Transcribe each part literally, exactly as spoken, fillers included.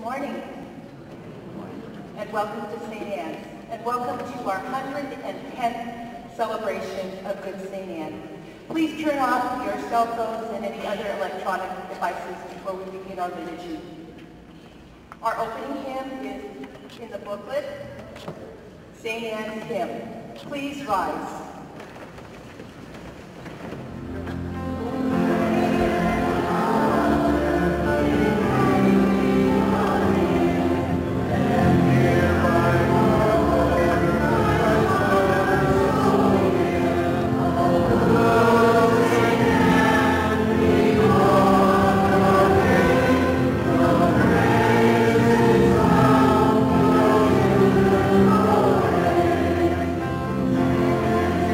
morning, and welcome to Saint Anne's, and welcome to our one hundred tenth celebration of Good Saint Anne. Please turn off your cell phones and any other electronic devices before we begin our liturgy. Our opening hymn is in the booklet, Saint Anne's Hymn. Please rise. Thank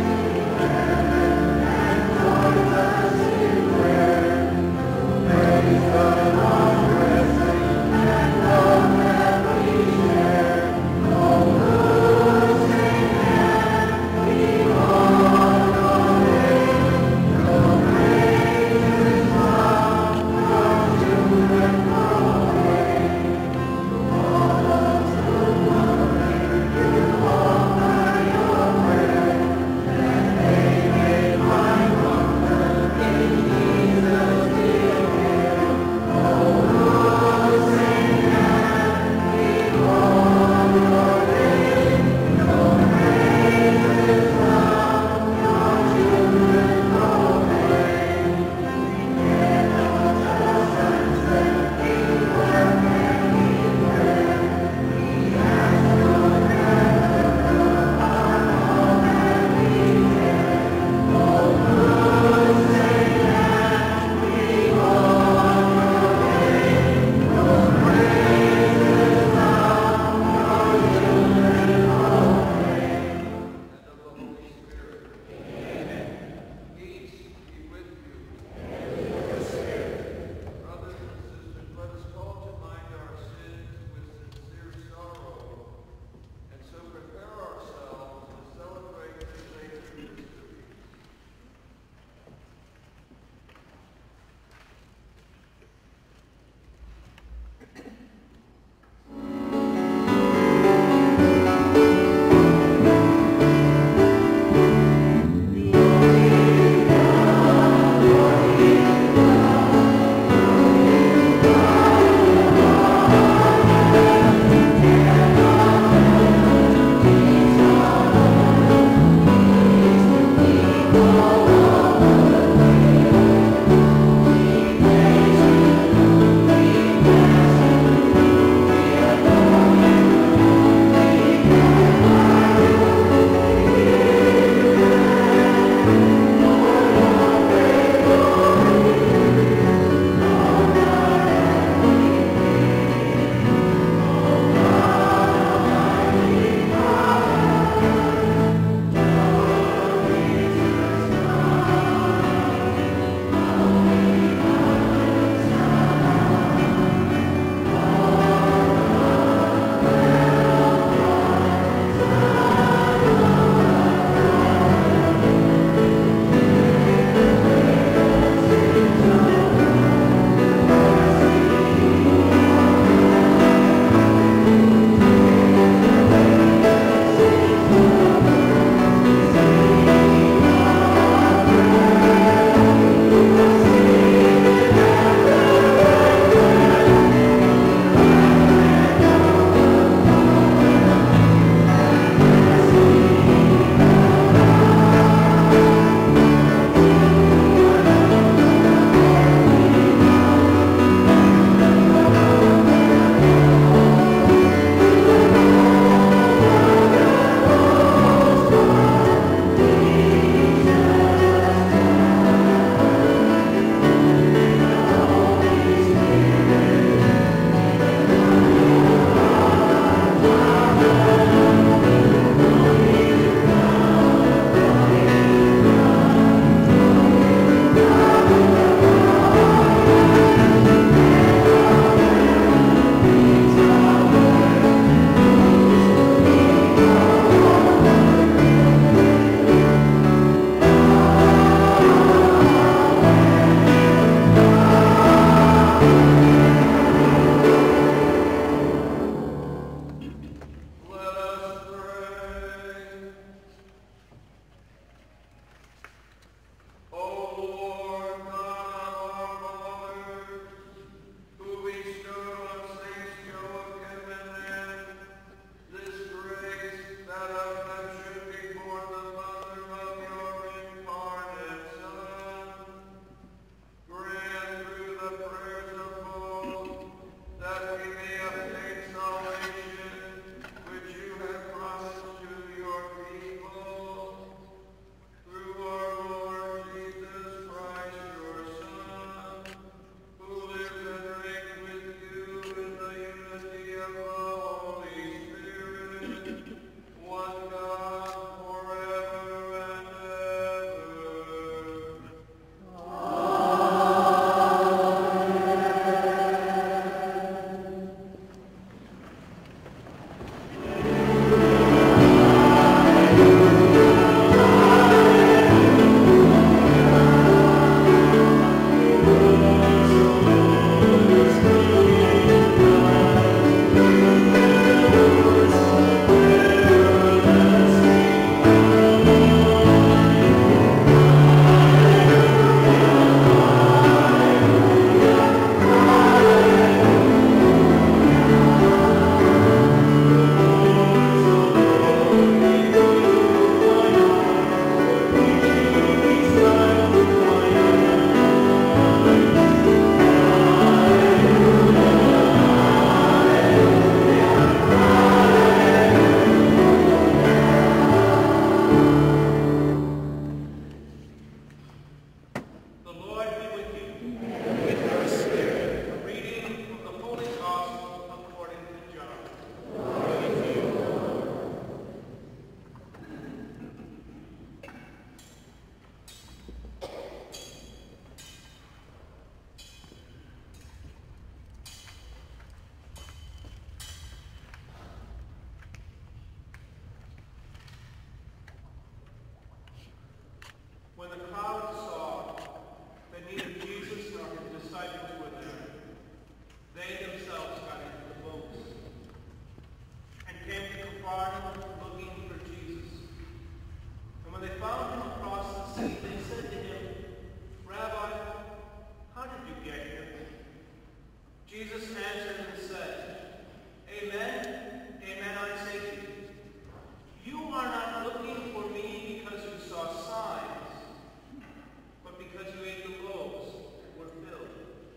the crowd saw that neither Jesus nor his disciples were there, they themselves got into the boats and came to Capernaum looking for Jesus. And when they found him across the sea, they said to him, Rabbi, how did you get here? Jesus answered and said, Amen, amen, I say to you, you are not looking for me because you saw signs, but because you ate the loaves that were filled.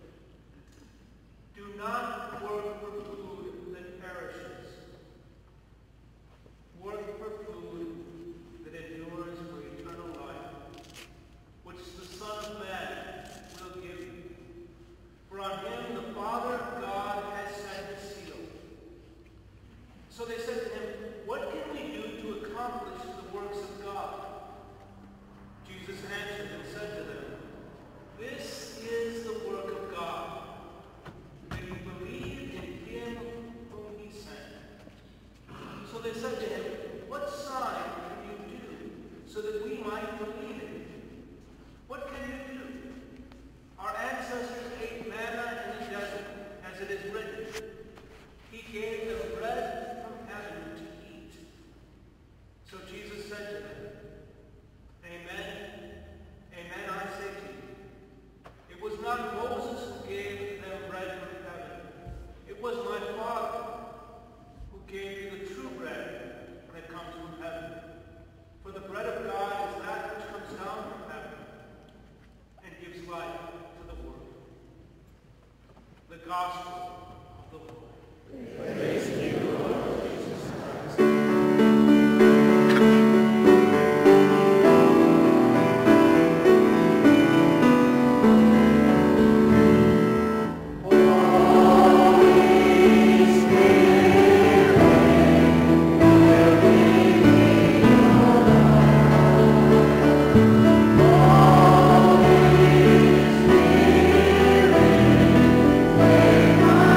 Do not work for food that perishes. Work for food that endures for eternal life, which the Son of Man will give you. For on him the Father God has set his seal. So they said to him, what can we do to accomplish the works of God? Jesus answered and said to them, this is the work of God, that you believe in him whom he sent. So they said to him, what sign can you do so that we might believe in you? What can you do? Our ancestors ate manna in the desert, as it is written, he gave them bread from heaven to eat. So Jesus said to them, Amen, amen, I say to you, it was not Moses who gave them bread from heaven. It was my Father who gave you the true bread that comes from heaven. For the bread of God is that which comes down from heaven and gives life to the world. The Gospel of the Lord. Praise to you, Lord Jesus Christ. Holy Spirit,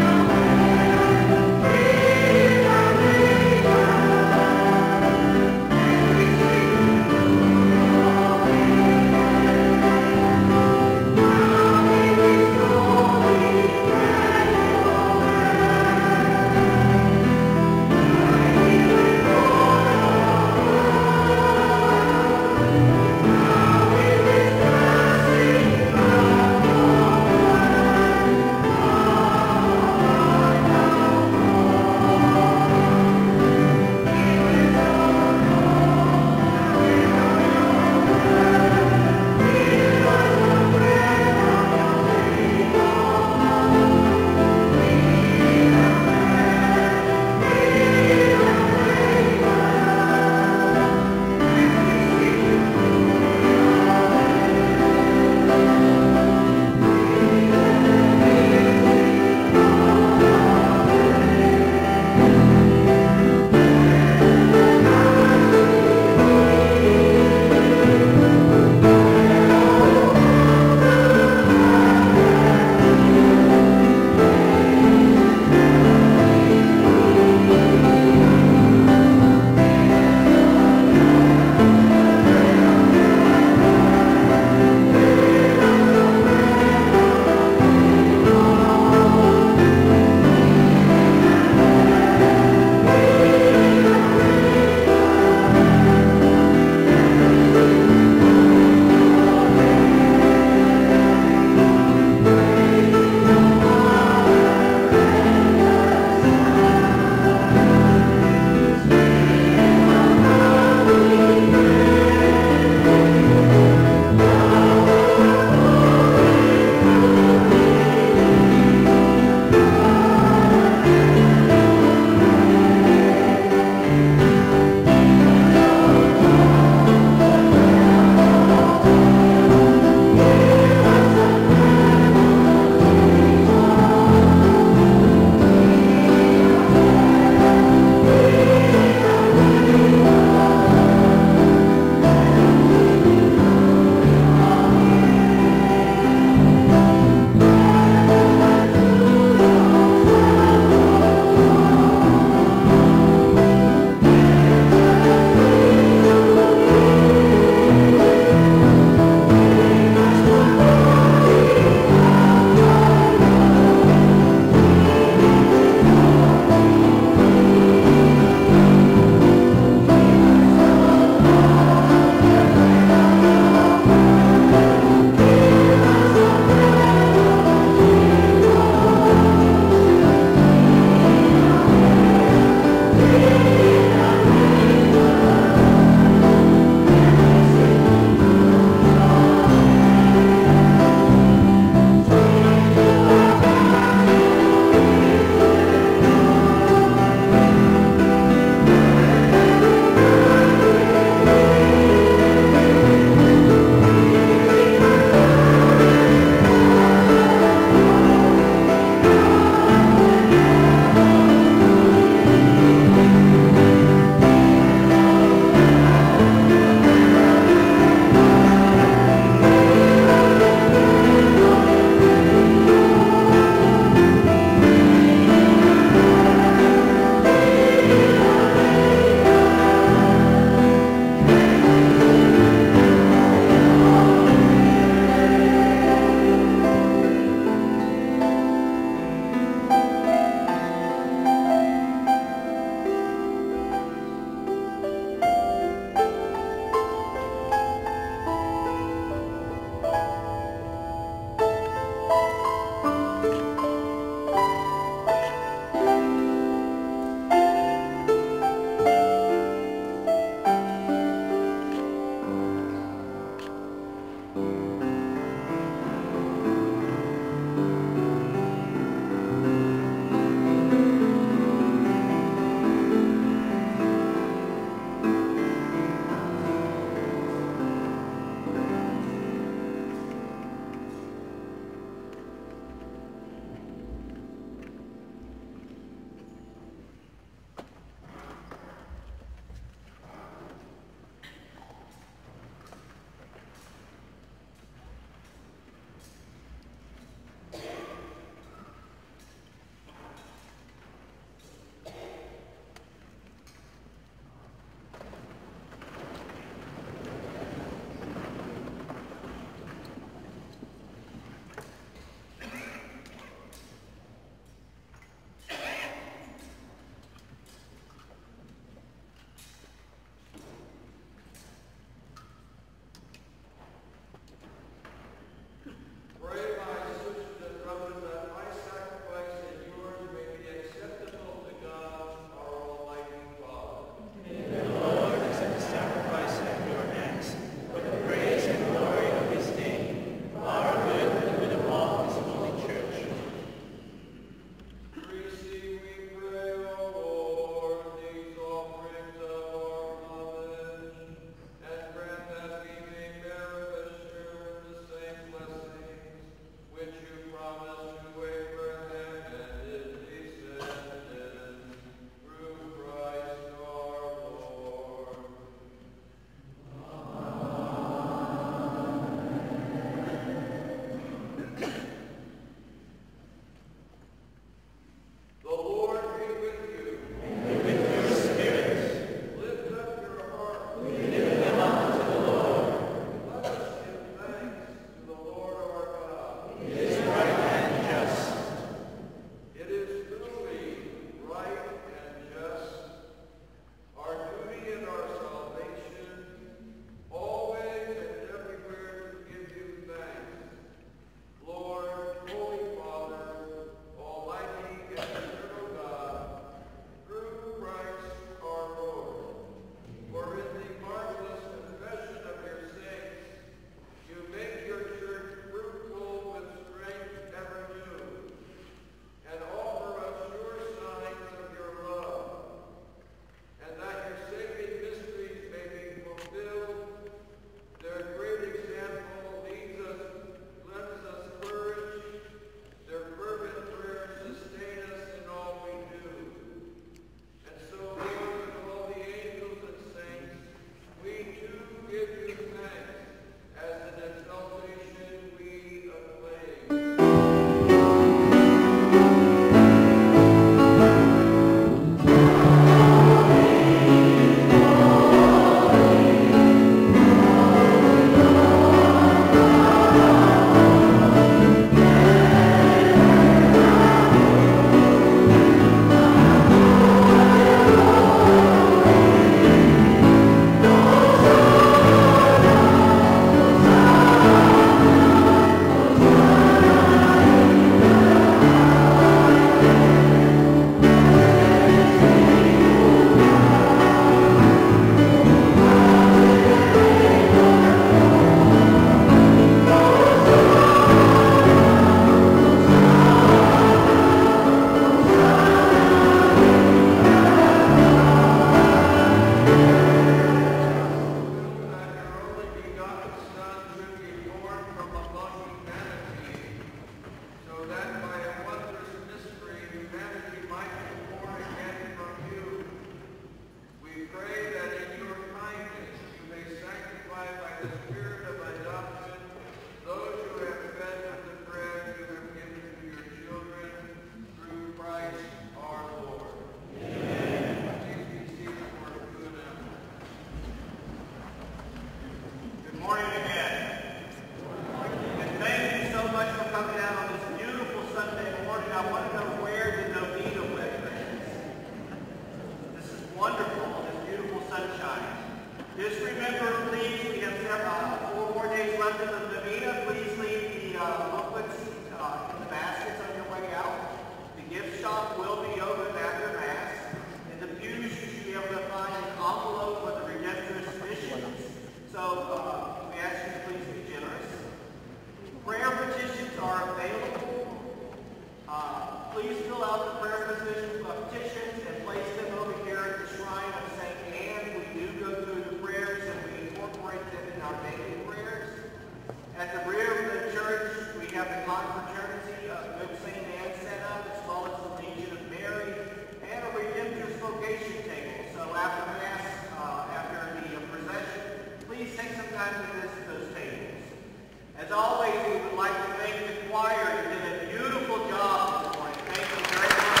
Confraternity of Good Saint Anne set up, as well as the Legion of Mary, and a Redemptor's Vocation table. So after Mass, uh, after the procession, please take some time to visit those tables. As always, we would like to thank the choir who did a beautiful job this morning. Thank you very much.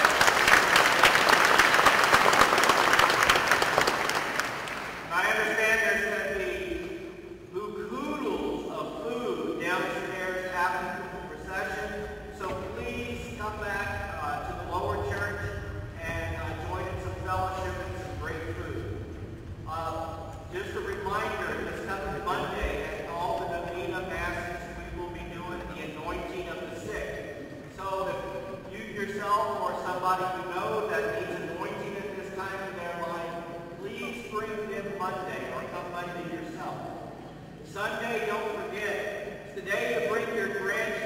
And I understand there's going to be buku-doodles of food downstairs after the procession. So please come back uh, to the lower church and uh, join in some fellowship and some great food. Uh, just a reminder, this coming Monday at all the Novena Masses, we will be doing the anointing of the sick. So if you yourself or somebody you know that needs anointing at this time in their life, please bring them Monday or come Monday yourself. Sunday, don't forget, it's the day to bring your grandchildren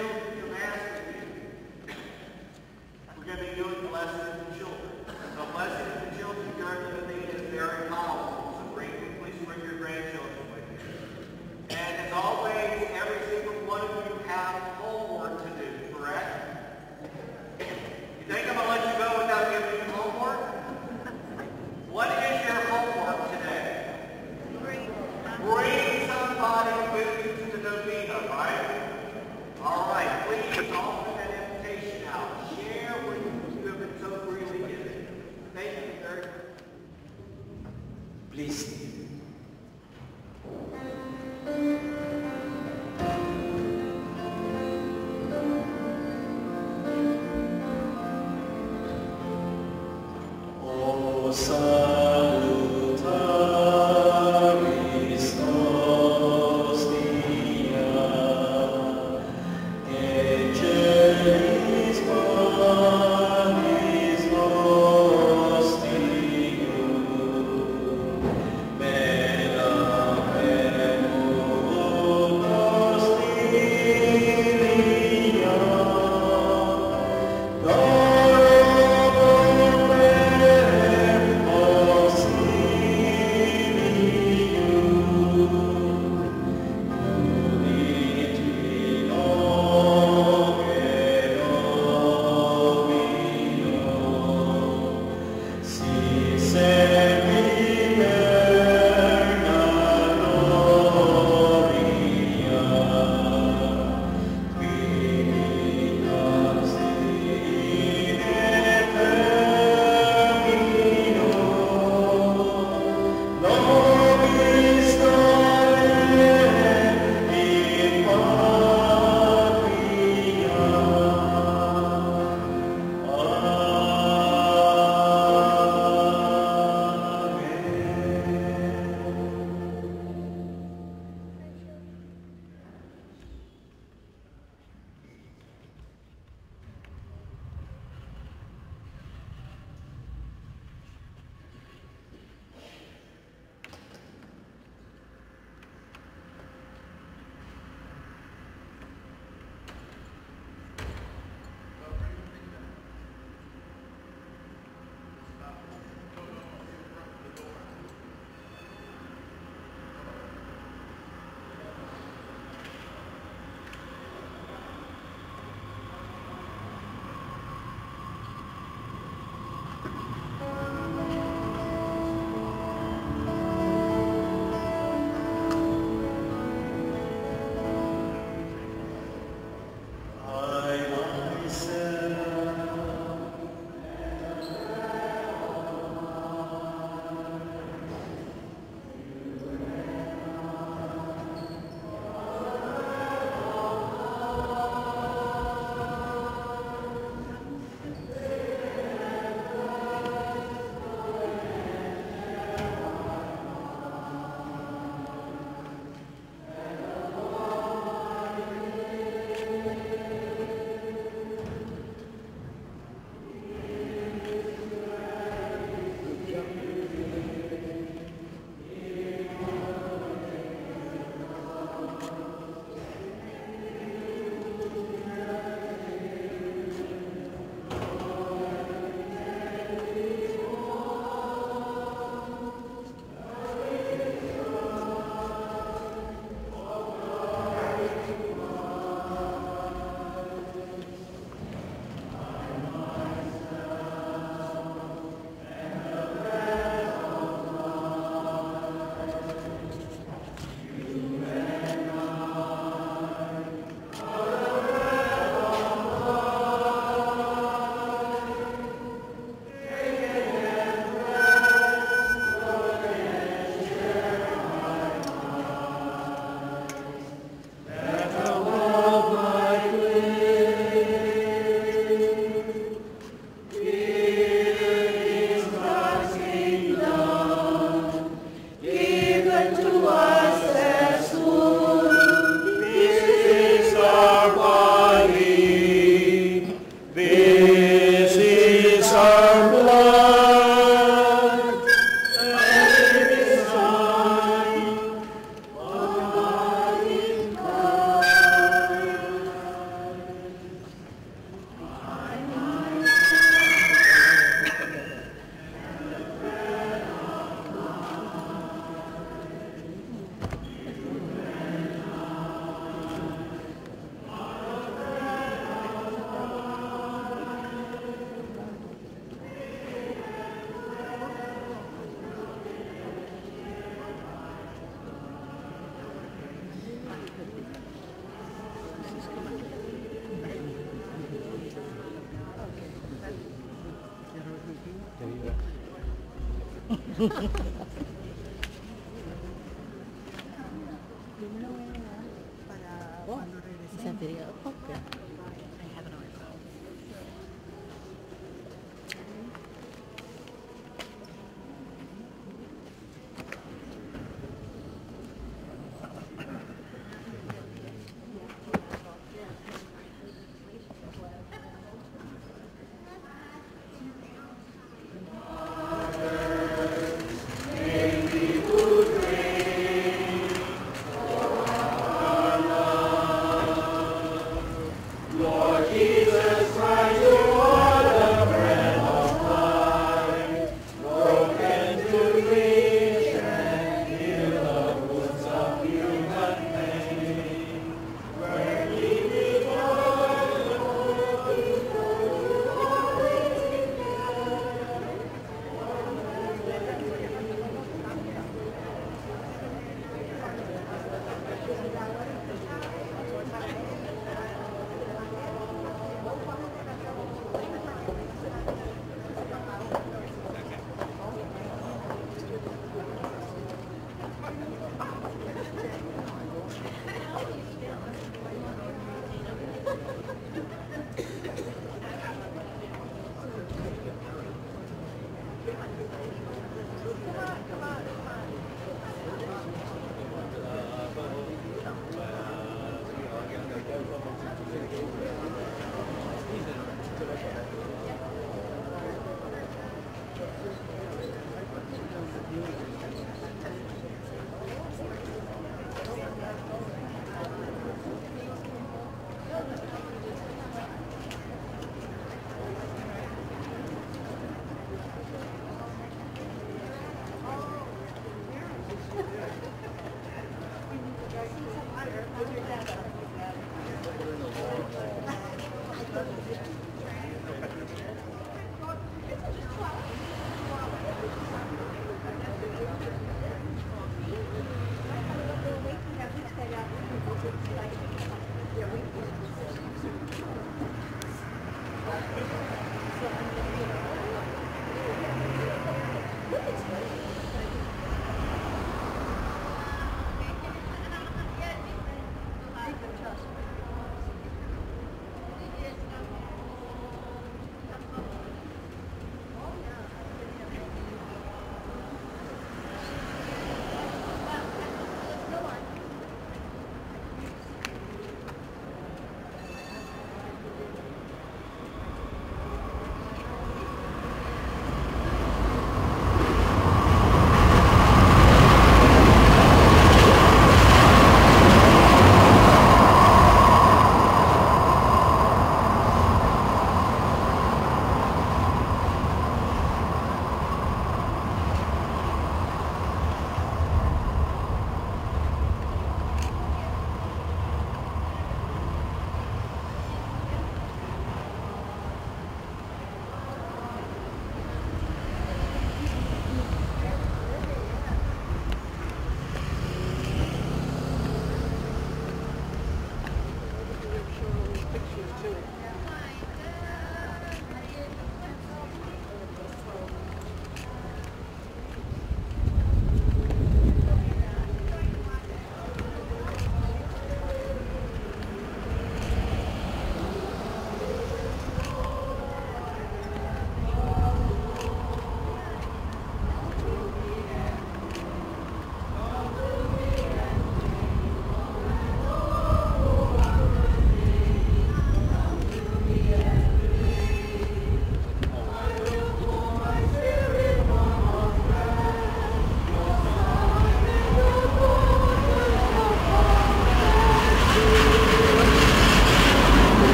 Oh, isang video. Okay.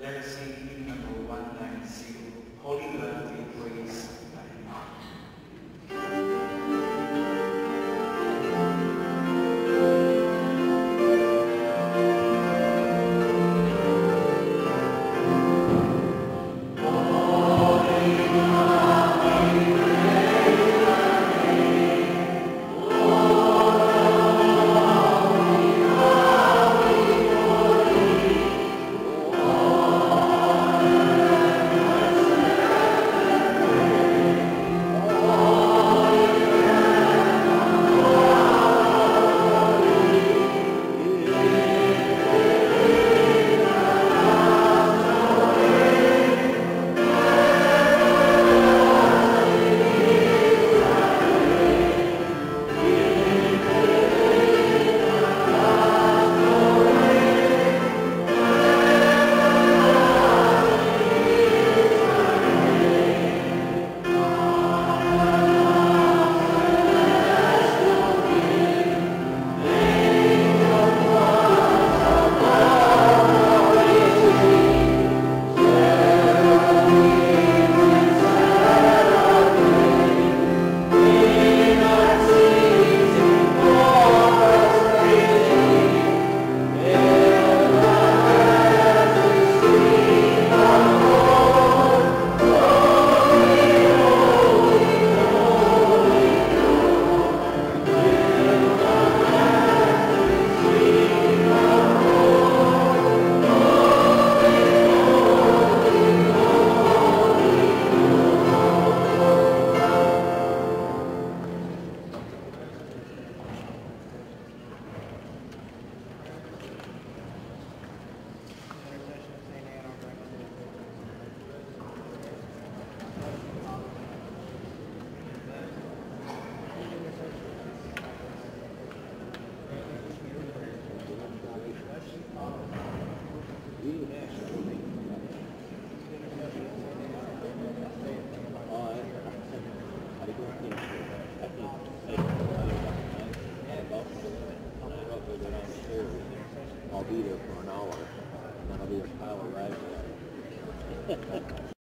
Let us sing hymn number one ninety, Holy God, we praise thy name. I'll be there for an hour, and then I'll be a pile of rice.